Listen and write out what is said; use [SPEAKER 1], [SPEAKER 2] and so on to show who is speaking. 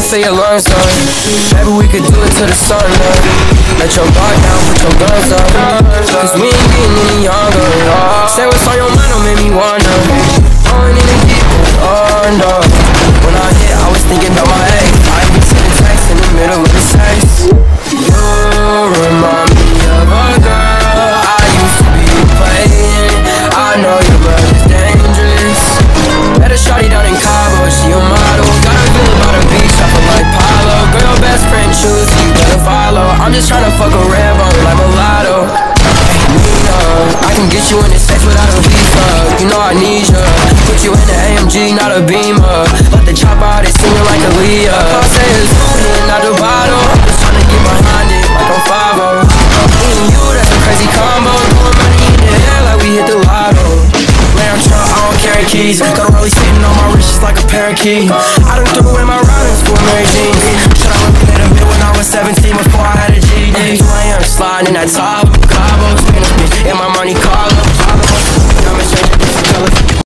[SPEAKER 1] say your lungs up. Maybe we could do it till the sun up. Let your guard down, put your guns up. Cause we ain't getting any younger. Say what's on your mind, don't make me wonder. I don't even keep it under. When I hit, I was thinking about my ex. I be sending texts in the middle of the sex. You remind me of a girl I used to be playing. I know your love is dangerous. Met a shawty down in Cabo, she a model. Got a feel about a beach, I feel like Palo. Girl, best friend choose, you better follow. I'm just tryna fuck a red bone like mulatto. I can get you in the sex without a visa. You know I need ya. Put you in the AMG, not a Beamer. Let the chop out, it's singing like a Leah. I say it's moving, not the bottle. I'm just tryna get behind it like I'm 5-0. Me and you, that's a crazy combo. Throwing money in the air like we hit the lotto. Lamb truck, I don't carry keys. Got a rollie sitting on my wrist just like a parakeet. I done threw away my routers for Mary Jeans. Should I look at a bit when I was 17 before I had a GD? 2 a.m. sliding in that top. Cabo, Spanish bitch, and my money call up.